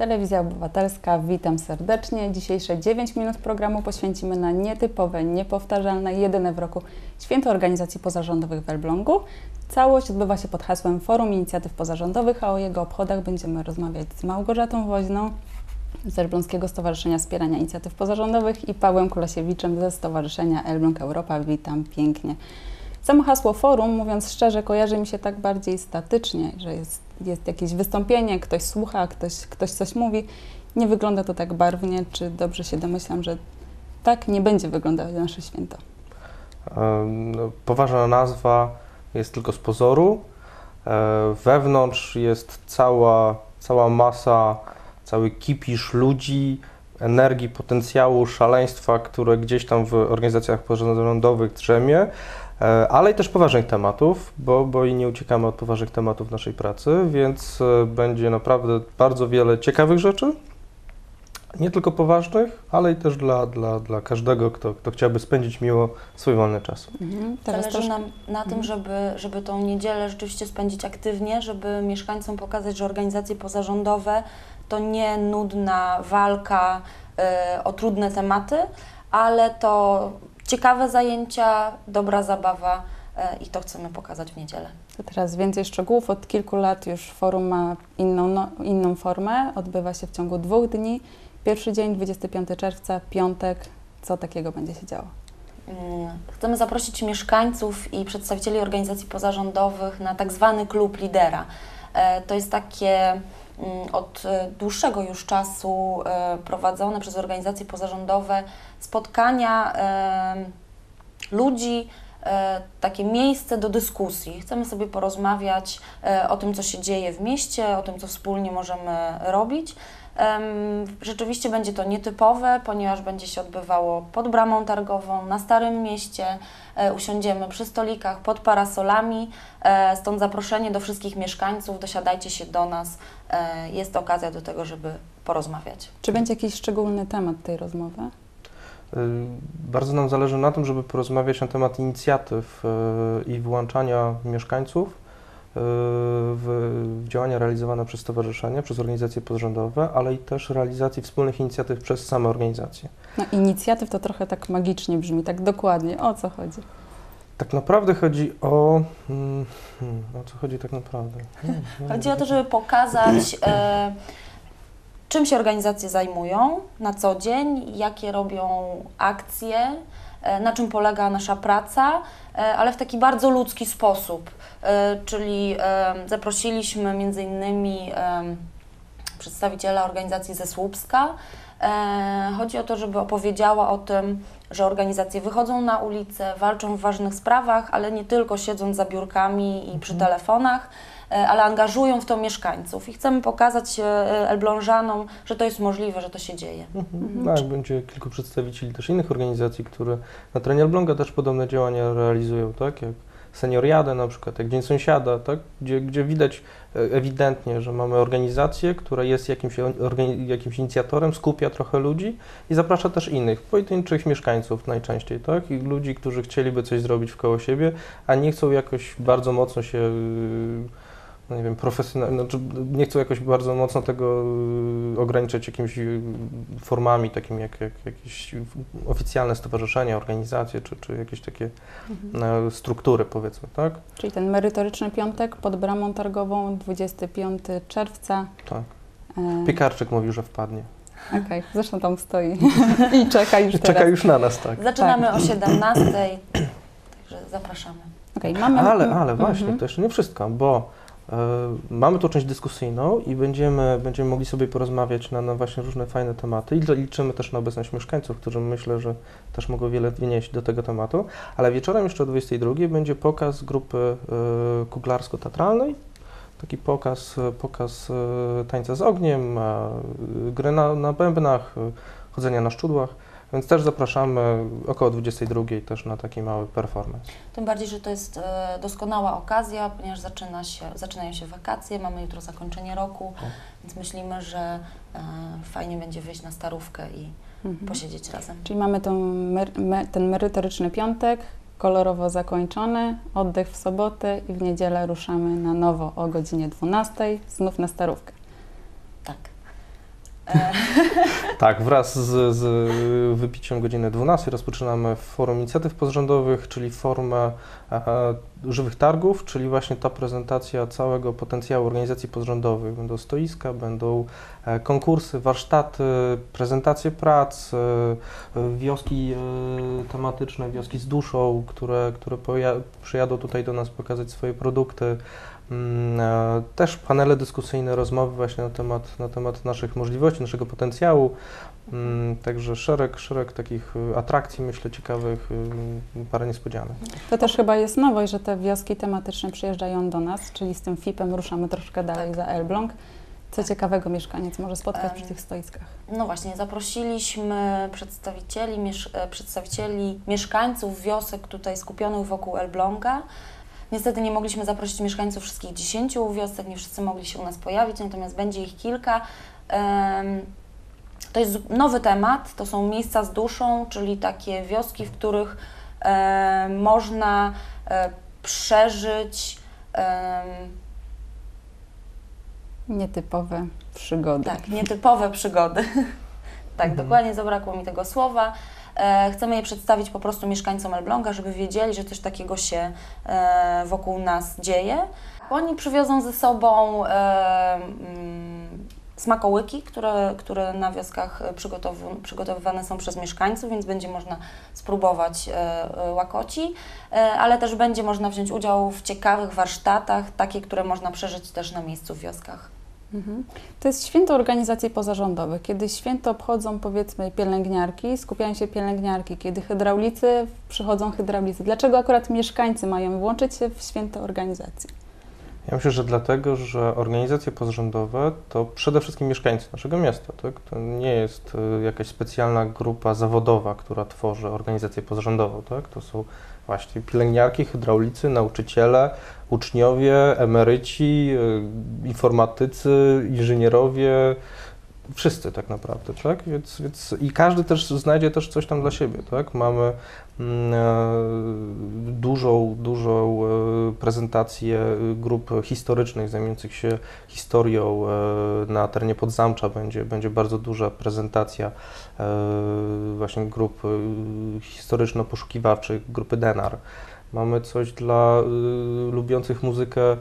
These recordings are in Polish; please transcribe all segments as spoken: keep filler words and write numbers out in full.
Telewizja Obywatelska, witam serdecznie. Dzisiejsze dziewięć minut programu poświęcimy na nietypowe, niepowtarzalne, jedyne w roku Święto Organizacji Pozarządowych w Elblągu. Całość odbywa się pod hasłem Forum Inicjatyw Pozarządowych, a o jego obchodach będziemy rozmawiać z Małgorzatą Woźną z Elbląskiego Stowarzyszenia Wspierania Inicjatyw Pozarządowych i Pawłem Kulesiewiczem ze Stowarzyszenia Elbląg Europa. Witam pięknie. Samo hasło forum, mówiąc szczerze, kojarzy mi się tak bardziej statycznie, że jest, jest jakieś wystąpienie, ktoś słucha, ktoś, ktoś coś mówi. Nie wygląda to tak barwnie, czy dobrze się domyślam, że tak nie będzie wyglądało nasze święto? No, poważna nazwa jest tylko z pozoru. Wewnątrz jest cała, cała masa, cały kipisz ludzi, energii, potencjału, szaleństwa, które gdzieś tam w organizacjach pozarządowych drzemie, ale i też poważnych tematów, bo, bo i nie uciekamy od poważnych tematów naszej pracy, więc będzie naprawdę bardzo wiele ciekawych rzeczy, nie tylko poważnych, ale i też dla, dla, dla każdego, kto, kto chciałby spędzić miło swój wolny czas. Mhm. Zależy troszkę... nam na tym, mhm. żeby, żeby tą niedzielę rzeczywiście spędzić aktywnie, żeby mieszkańcom pokazać, że organizacje pozarządowe to nie nudna walka y, o trudne tematy, ale to ciekawe zajęcia, dobra zabawa y, i to chcemy pokazać w niedzielę. To teraz więcej szczegółów. Od kilku lat już forum ma inną, no, inną formę. Odbywa się w ciągu dwóch dni. Pierwszy dzień, dwudziestego piątego czerwca, piątek. Co takiego będzie się działo? Chcemy zaprosić mieszkańców i przedstawicieli organizacji pozarządowych na tak zwany klub lidera. To jest takie od dłuższego już czasu prowadzone przez organizacje pozarządowe spotkania ludzi, takie miejsce do dyskusji. Chcemy sobie porozmawiać o tym, co się dzieje w mieście, o tym, co wspólnie możemy robić. Rzeczywiście będzie to nietypowe, ponieważ będzie się odbywało pod bramą targową, na Starym Mieście. Usiądziemy przy stolikach, pod parasolami, stąd zaproszenie do wszystkich mieszkańców, dosiadajcie się do nas. Jest okazja do tego, żeby porozmawiać. Czy będzie jakiś szczególny temat tej rozmowy? Bardzo nam zależy na tym, żeby porozmawiać na temat inicjatyw i włączania mieszkańców w działania realizowane przez stowarzyszenia, przez organizacje pozarządowe, ale i też realizacji wspólnych inicjatyw przez same organizacje. No, inicjatyw to trochę tak magicznie brzmi, tak dokładnie. O co chodzi? Tak naprawdę chodzi o... Hmm, o co chodzi tak naprawdę? Hmm, chodzi o to, żeby pokazać, e, czym się organizacje zajmują na co dzień, jakie robią akcje, e, na czym polega nasza praca, e, ale w taki bardzo ludzki sposób. E, czyli e, zaprosiliśmy między innymi e, przedstawiciela organizacji ze Słupska. E, chodzi o to, żeby opowiedziała o tym, że organizacje wychodzą na ulicę, walczą w ważnych sprawach, ale nie tylko siedząc za biurkami i przy telefonach, e, ale angażują w to mieszkańców i chcemy pokazać e, Elblążanom, że to jest możliwe, że to się dzieje. Mhm. Mhm. Tak, będzie kilku przedstawicieli też innych organizacji, które na terenie Elbląga też podobne działania realizują, tak, jak Senioriadę na przykład, jak Dzień Sąsiada, tak? gdzie, gdzie widać ewidentnie, że mamy organizację, która jest jakimś, jakimś inicjatorem, skupia trochę ludzi i zaprasza też innych, pojedynczych mieszkańców najczęściej, tak? I ludzi, którzy chcieliby coś zrobić wkoło siebie, a nie chcą jakoś bardzo mocno się, no nie wiem, profesjonalnie, znaczy nie chcą jakoś bardzo mocno tego ograniczać jakimiś formami, takimi jak, jak jakieś oficjalne stowarzyszenia, organizacje, czy, czy jakieś takie mhm. struktury, powiedzmy, tak? Czyli ten merytoryczny piątek pod bramą targową, dwudziestego piątego czerwca. Tak. Piekarczyk mówił, że wpadnie. Okej, okay. Zresztą tam stoi i czeka już teraz. Czeka już na nas, tak. Zaczynamy tak. o siedemnastej, także zapraszamy. Okay, mamy... Ale, ale właśnie, mhm. to jeszcze nie wszystko, bo y, mamy tu część dyskusyjną i będziemy, będziemy mogli sobie porozmawiać na, na właśnie różne fajne tematy i liczymy też na obecność mieszkańców, którzy myślę, że też mogą wiele wnieść do tego tematu, ale wieczorem jeszcze o dwudziestej drugiej będzie pokaz grupy y, kuglarsko-teatralnej, taki pokaz, pokaz y, tańca z ogniem, y, gry na, na bębnach, y, chodzenia na szczudłach. Więc też zapraszamy około dwudziestej drugiej też na taki mały performance. Tym bardziej, że to jest e, doskonała okazja, ponieważ zaczyna się, zaczynają się wakacje, mamy jutro zakończenie roku, o. więc myślimy, że e, fajnie będzie wyjść na Starówkę i mhm. posiedzieć razem. Czyli mamy tą mer me ten merytoryczny piątek, kolorowo zakończony, oddech w sobotę i w niedzielę ruszamy na nowo o godzinie dwunastej, znów na Starówkę. Tak. Tak, wraz z, z wypiciem godziny dwunastej rozpoczynamy Forum Inicjatyw Pozarządowych, czyli formę e, żywych targów, czyli właśnie ta prezentacja całego potencjału organizacji pozarządowych. Będą stoiska, będą e, konkursy, warsztaty, prezentacje prac, e, wioski e, tematyczne, wioski z duszą, które, które poja- przyjadą tutaj do nas pokazać swoje produkty. Też panele dyskusyjne, rozmowy właśnie na temat, na temat naszych możliwości, naszego potencjału. Także szereg, szereg takich atrakcji, myślę, ciekawych, parę niespodzianek. To też chyba jest nowość, że te wioski tematyczne przyjeżdżają do nas, czyli z tym F I P-em ruszamy troszkę dalej Tak. za Elbląg. Co Tak. ciekawego mieszkaniec może spotkać Um, przy tych stoiskach? No właśnie, zaprosiliśmy przedstawicieli, miesz- przedstawicieli mieszkańców wiosek tutaj skupionych wokół Elbląga. Niestety nie mogliśmy zaprosić mieszkańców wszystkich dziesięciu wiosek, nie wszyscy mogli się u nas pojawić, natomiast będzie ich kilka. To jest nowy temat, to są miejsca z duszą, czyli takie wioski, w których można przeżyć Nietypowe przygody. tak, nietypowe przygody. Tak, Mhm. dokładnie, zabrakło mi tego słowa. Chcemy je przedstawić po prostu mieszkańcom Elbląga, żeby wiedzieli, że coś takiego się wokół nas dzieje. Oni przywiozą ze sobą smakołyki, które, które na wioskach przygotow- przygotowywane są przez mieszkańców, więc będzie można spróbować łakoci, ale też będzie można wziąć udział w ciekawych warsztatach, takie, które można przeżyć też na miejscu w wioskach. Mhm. To jest święto organizacji pozarządowych. Kiedy święto obchodzą, powiedzmy, pielęgniarki, skupiają się pielęgniarki. Kiedy hydraulicy, przychodzą hydraulicy. Dlaczego akurat mieszkańcy mają włączyć się w święto organizacji? Ja myślę, że dlatego, że organizacje pozarządowe to przede wszystkim mieszkańcy naszego miasta. Tak? To nie jest y, jakaś specjalna grupa zawodowa, która tworzy organizację pozarządową. Tak? To są właśnie pielęgniarki, hydraulicy, nauczyciele, uczniowie, emeryci, y, informatycy, inżynierowie, wszyscy tak naprawdę, tak? Więc, więc i każdy też znajdzie też coś tam dla siebie, tak? Mamy mm, e, dużą, dużą e, prezentację grup historycznych zajmujących się historią e, na terenie Podzamcza. Będzie, będzie bardzo duża prezentacja e, właśnie grup e, historyczno-poszukiwawczych, grupy Denar. Mamy coś dla y, lubiących muzykę y,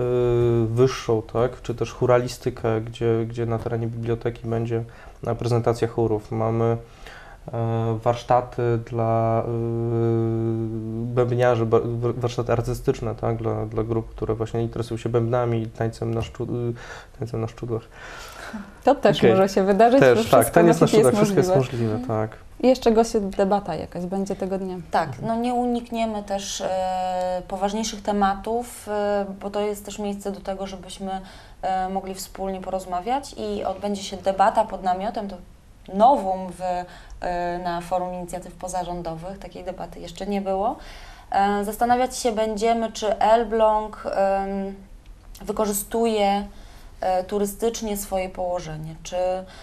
wyższą, tak? Czy też chóralistykę, gdzie, gdzie na terenie biblioteki będzie prezentacja chórów. Mamy y, warsztaty dla y, bębniarzy, ba, warsztaty artystyczne, tak? Dla, dla grup, które właśnie interesują się bębnami i tańcem na, szczu, y, tańcem na szczudłach. To też Okay. może się wydarzyć. Też, tak, taniec na szczudłach, wszystko jest możliwe. możliwe, tak. I jeszcze goście debata jakaś będzie tego dnia. Tak, no nie unikniemy też e, poważniejszych tematów, e, bo to jest też miejsce do tego, żebyśmy e, mogli wspólnie porozmawiać i odbędzie się debata pod namiotem, to nowum w, e, na Forum Inicjatyw Pozarządowych, takiej debaty jeszcze nie było. E, zastanawiać się będziemy, czy Elbląg e, wykorzystuje e, turystycznie swoje położenie, czy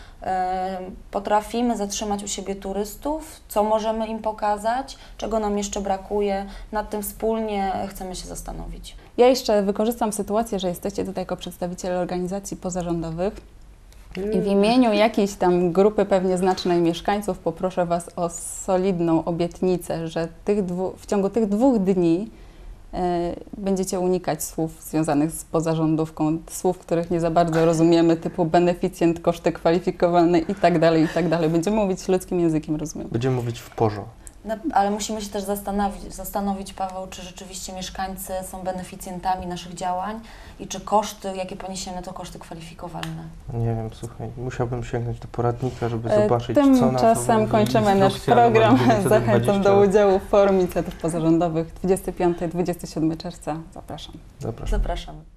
potrafimy zatrzymać u siebie turystów, co możemy im pokazać, czego nam jeszcze brakuje, nad tym wspólnie chcemy się zastanowić. Ja jeszcze wykorzystam sytuację, że jesteście tutaj jako przedstawiciele organizacji pozarządowych i w imieniu jakiejś tam grupy pewnie znacznej mieszkańców poproszę Was o solidną obietnicę, że tych dwu, w ciągu tych dwóch dni będziecie unikać słów związanych z pozarządówką, słów, których nie za bardzo rozumiemy, typu beneficjent, koszty kwalifikowane i tak dalej, i tak dalej. Będziemy mówić ludzkim językiem, rozumiem. Będziemy mówić w porzo. No, ale musimy się też zastanowić, zastanowić, Paweł, czy rzeczywiście mieszkańcy są beneficjentami naszych działań i czy koszty, jakie poniesiemy, to koszty kwalifikowalne. Nie wiem, słuchaj, musiałbym sięgnąć do poradnika, żeby E, zobaczyć, co na Tymczasem kończymy nasz program. Zachęcam do udziału w Forum Inicjatyw Pozarządowych dwudziestego piątego do dwudziestego siódmego czerwca. Zapraszam. Zapraszam. Zapraszamy.